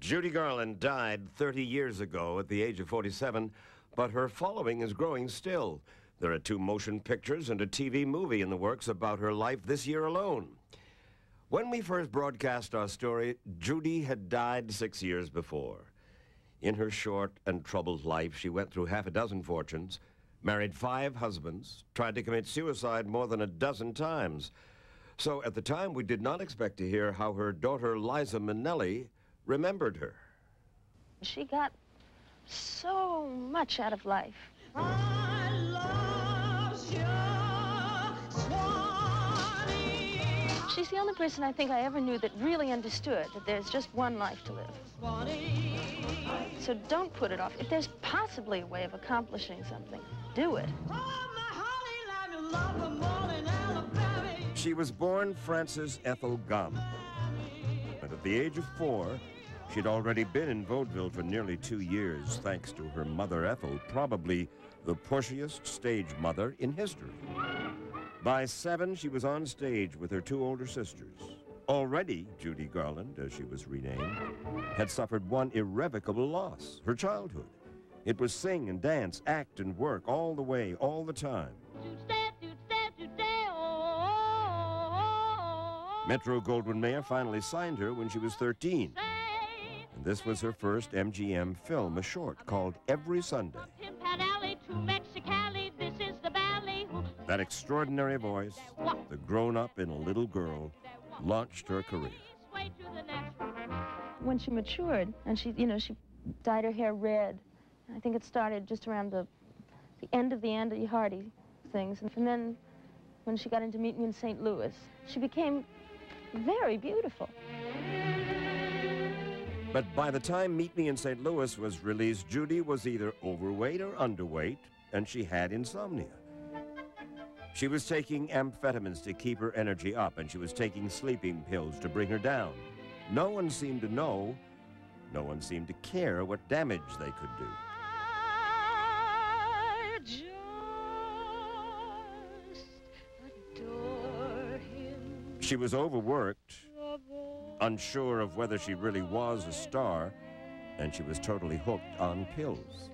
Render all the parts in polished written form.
Judy Garland died 30 years ago at the age of 47, but her following is growing still. There are 2 motion pictures and a TV movie in the works about her life this year alone. When we first broadcast our story, Judy had died 6 years before. In her short and troubled life, she went through half a dozen fortunes, married 5 husbands, tried to commit suicide more than a dozen times. So at the time, we did not expect to hear how her daughter, Liza Minnelli, remembered her. She got so much out of life. I lost your Swanee. She's the only person I think I ever knew that really understood that there's just one life to live. So don't put it off. If there's possibly a way of accomplishing something, do it. She was born Frances Ethel Gum. But at the age of 4, she'd already been in vaudeville for nearly 2 years, thanks to her mother Ethel, probably the pushiest stage mother in history. By 7, she was on stage with her 2 older sisters. Already, Judy Garland, as she was renamed, had suffered one irrevocable loss, her childhood. It was sing and dance, act and work all the way, all the time. Metro-Goldwyn-Mayer finally signed her when she was 13. And this was her first MGM film, a short called Every Sunday. That extraordinary voice, the grown-up in a little girl, launched her career. When she matured, and she dyed her hair red. I think it started just around the end of the Andy Hardy things. And then when she got into Meet Me in St. Louis, she became very beautiful. But by the time Meet Me in St. Louis was released, Judy was either overweight or underweight, and she had insomnia. She was taking amphetamines to keep her energy up, and she was taking sleeping pills to bring her down. No one seemed to know, no one seemed to care what damage they could do. I just adore him. She was overworked, unsure of whether she really was a star, and she was totally hooked on pills.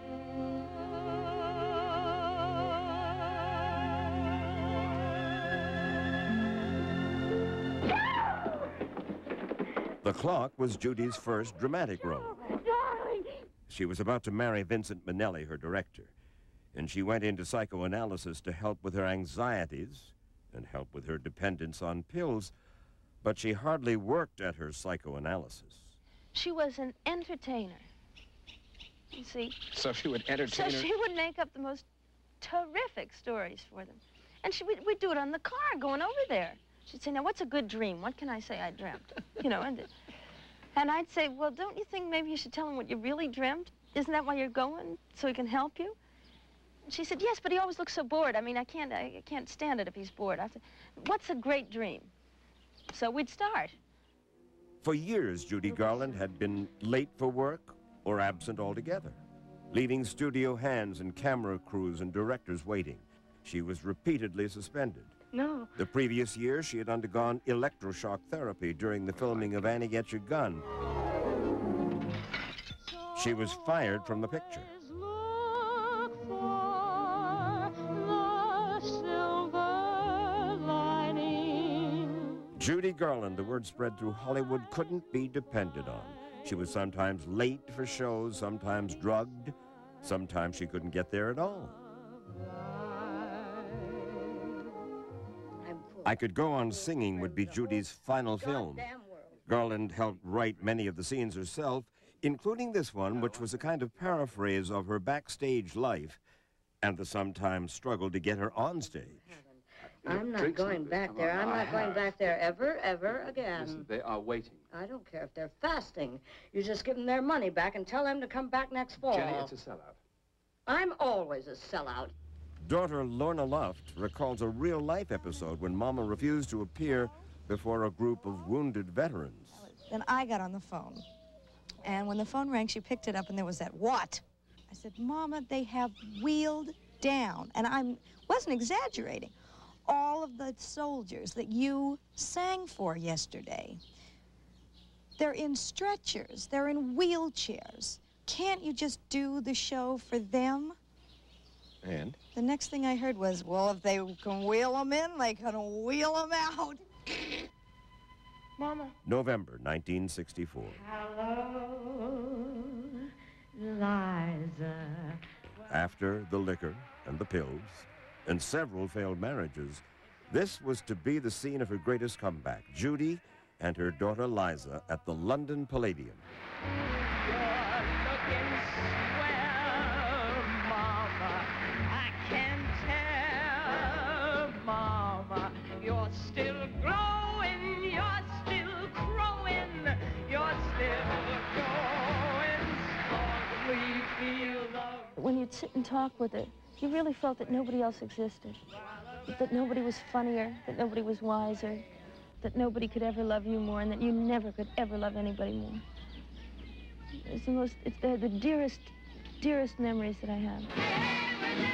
The Clock was Judy's first dramatic role. Darling! She was about to marry Vincent Minnelli, her director, and she went into psychoanalysis to help with her anxieties and help with her dependence on pills, but she hardly worked at her psychoanalysis. She was an entertainer, you see. So she would entertain So her? she would make up the most terrific stories for them. And we'd do it on the car going over there. She'd say, now, what's a good dream? What can I say I dreamt? And I'd say, well, don't you think maybe you should tell him what you really dreamt? Isn't that why you're going, so he can help you? And she said, yes, but he always looks so bored. I mean, I can't stand it if he's bored. I said, what's a great dream? So we'd start. For years, Judy Garland had been late for work or absent altogether, leaving studio hands and camera crews and directors waiting. She was repeatedly suspended. No. The previous year, she had undergone electroshock therapy during the filming of Annie Get Your Gun. She was fired from the picture. Look for the silver lining. Judy Garland, the word spread through Hollywood, couldn't be depended on. She was sometimes late for shows, sometimes drugged, sometimes she couldn't get there at all. I Could Go On Singing would be Judy's final film. Garland helped write many of the scenes herself, including this one, which was a kind of paraphrase of her backstage life and the sometimes struggle to get her on stage. I'm not going back there. I'm not going back there ever, ever again. Listen, they are waiting. I don't care if they're fasting. You just give them their money back and tell them to come back next fall. Jenny, it's a sellout. I'm always a sellout. Daughter Lorna Luft recalls a real-life episode when Mama refused to appear before a group of wounded veterans. Then I got on the phone. And when the phone rang, she picked it up, and there was that, what? I said, Mama, they have wheeled down. And I wasn't exaggerating. All of the soldiers that you sang for yesterday. They're in stretchers. They're in wheelchairs. Can't you just do the show for them? And? The next thing I heard was, well, if they can wheel them in, they can wheel them out. Mama. November 1964. Hello, Liza. After the liquor and the pills and several failed marriages, this was to be the scene of her greatest comeback, Judy and her daughter Liza at the London Palladium. You're looking swell, Mama. I can tell, Mama. You're still glowing, you're still growing, you're still going slowly. Feel the... When you'd sit and talk with her, you really felt that nobody else existed. That nobody was funnier, that nobody was wiser, that nobody could ever love you more, and that you never could ever love anybody more. They're the dearest, dearest memories that I have.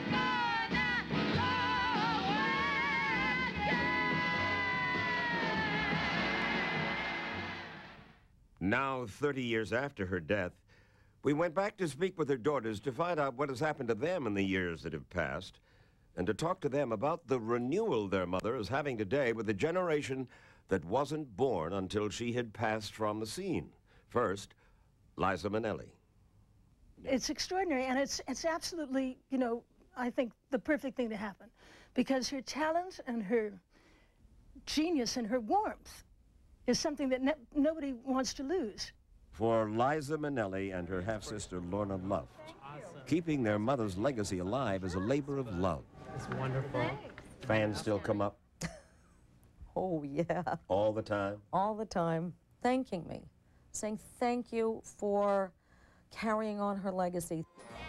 Now, 30 years after her death, we went back to speak with her daughters to find out what has happened to them in the years that have passed, and to talk to them about the renewal their mother is having today with a generation that wasn't born until she had passed from the scene. First, Liza Minnelli. It's extraordinary, and it's absolutely, you know, I think the perfect thing to happen, because her talent and her genius and her warmth is something that nobody wants to lose. For Liza Minnelli and her half-sister Lorna Luft, keeping their mother's legacy alive is a labor of love. It's wonderful. Fans still come up Oh, yeah. all the time? All the time, thanking me, saying thank you for carrying on her legacy.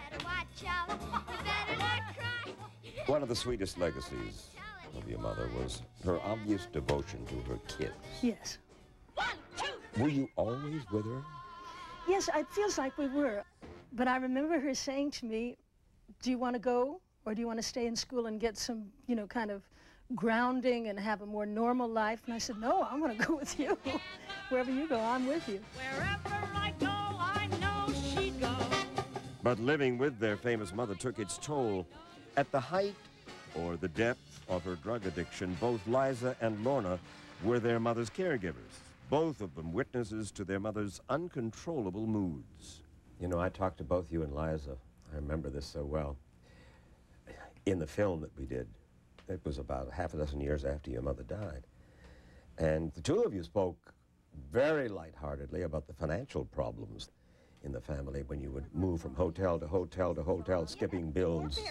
One of the sweetest legacies of your mother was her obvious devotion to her kids. Yes. Were you always with her? Yes, it feels like we were. But I remember her saying to me, do you want to go, or do you want to stay in school and get some, you know, kind of grounding and have a more normal life? And I said, no, I want to go with you. Wherever you go, I'm with you. Wherever I go, I know she'd go. But living with their famous mother took its toll. At the height or the depth of her drug addiction, both Liza and Lorna were their mother's caregivers, both of them witnesses to their mother's uncontrollable moods. You know, I talked to both you and Liza. I remember this so well. In the film that we did, it was about half a dozen years after your mother died. And the two of you spoke very lightheartedly about the financial problems in the family when you would move from hotel to hotel to hotel, skipping bills.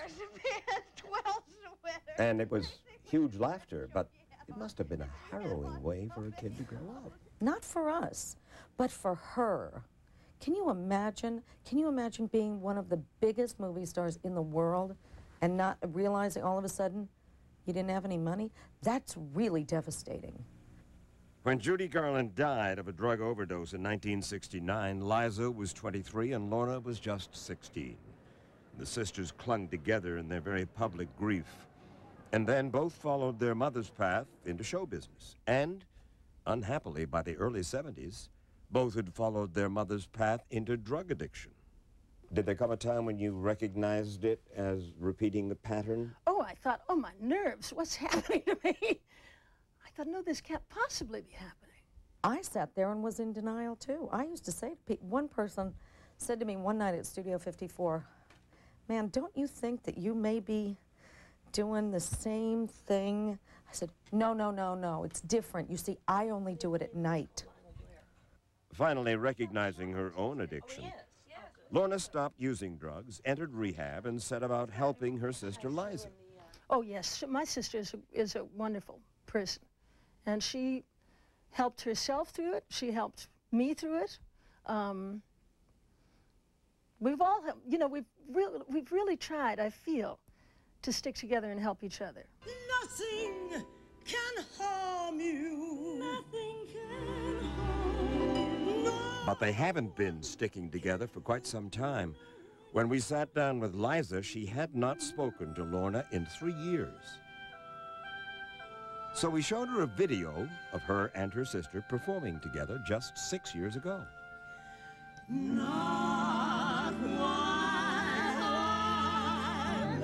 And it was huge laughter, but it must have been a harrowing way for a kid to grow up. Not for us, but for her. Can you imagine being one of the biggest movie stars in the world and not realizing all of a sudden you didn't have any money? That's really devastating. When Judy Garland died of a drug overdose in 1969, Liza was 23 and Lorna was just 16. The sisters clung together in their very public grief. And then both followed their mother's path into show business. And, unhappily, by the early 70s, both had followed their mother's path into drug addiction. Did there come a time when you recognized it as repeating the pattern? Oh, I thought, oh, my nerves, what's happening to me? I thought, no, this can't possibly be happening. I sat there and was in denial, too. I used to say to people, one person said to me one night at Studio 54, man, don't you think that you may be doing the same thing? I said, no, no, no, no, it's different. You see, I only do it at night. Finally recognizing her own addiction, Lorna stopped using drugs, entered rehab, and set about helping her sister Liza. Oh, yes, my sister is a wonderful person. And she helped herself through it. She helped me through it. We've all, you know, we've really tried, I feel, to stick together and help each other. Nothing can harm you. Nothing can harm you. No. But they haven't been sticking together for quite some time. When we sat down with Liza, she had not spoken to Lorna in 3 years. So we showed her a video of her and her sister performing together just 6 years ago. Not while I'm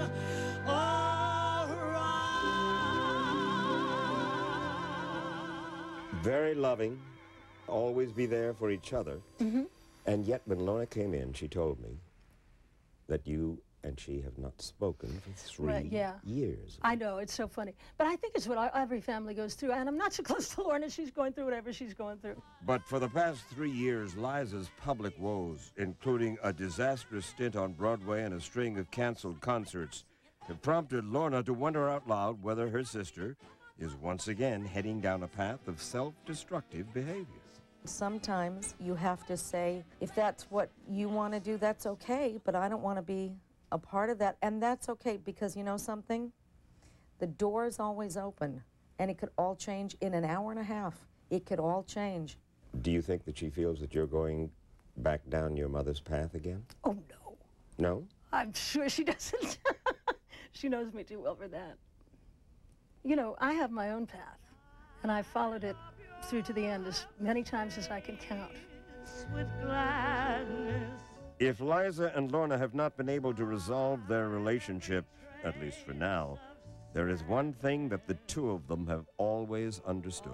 around. Very loving, always be there for each other. And yet when Lorna came in, she told me that you and she have not spoken for 3 years. I know, it's so funny. But I think it's what every family goes through. And I'm not so close to Lorna. She's going through whatever she's going through. But for the past 3 years, Liza's public woes, including a disastrous stint on Broadway and a string of canceled concerts, have prompted Lorna to wonder out loud whether her sister is once again heading down a path of self-destructive behavior. Sometimes you have to say, if that's what you want to do, that's okay, but I don't want to be a part of that. And that's okay, because you know something? The door is always open, and it could all change in an hour and a half. It could all change. Do you think that she feels that you're going back down your mother's path again? Oh, no. No? I'm sure she doesn't. She knows me too well for that. You know, I have my own path, and I followed it through to the end as many times as I can count. With gladness. If Liza and Lorna have not been able to resolve their relationship, at least for now, there is one thing that the two of them have always understood.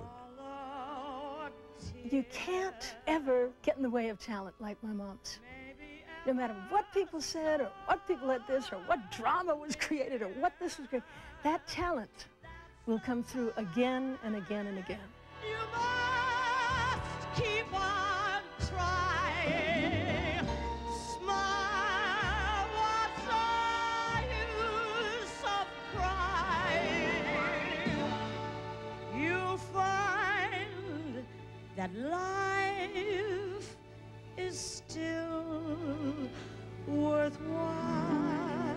You can't ever get in the way of talent like my mom's. No matter what people said, or what people had this, or what drama was created, or what this was created, that talent will come through again and again and again. You must keep on trying. Smile, what's the use of crying? You'll find that life is still worthwhile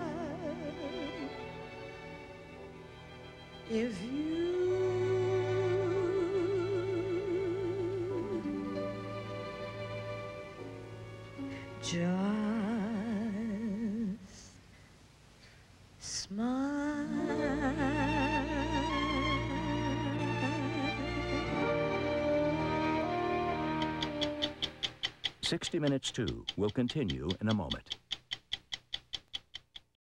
if you just smile. 60 Minutes 2 will continue in a moment.